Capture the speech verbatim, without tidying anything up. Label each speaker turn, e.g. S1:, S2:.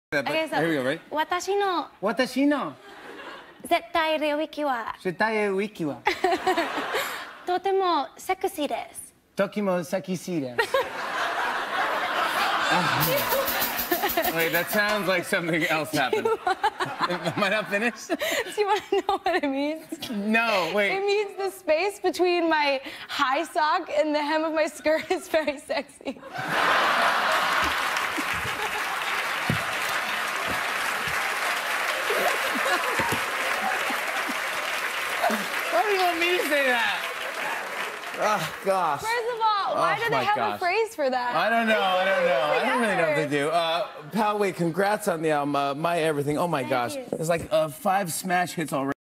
S1: Okay, so,
S2: here we go, right?
S1: 私の
S2: 私の
S1: 絶対領域は
S2: 絶対ウィキは
S1: とてもセクシーです。
S2: 時もセクシーです。Wait, that sounds like something else happened. Am I not finished?
S1: Do you want to know what it means?
S2: No, wait.
S1: It means the space between my high sock and the hem of my skirt is very sexy.
S2: Why do you want me to say that? Oh, gosh.
S1: First of all, why
S2: oh,
S1: do they have
S2: gosh.
S1: a phrase for that?
S2: I don't know, I don't know. I don't really know what to do. Uh, pal, wait, congrats on the album, uh, My Everything. Oh, my
S1: Thank
S2: gosh.
S1: you.
S2: There's like uh, five smash hits already.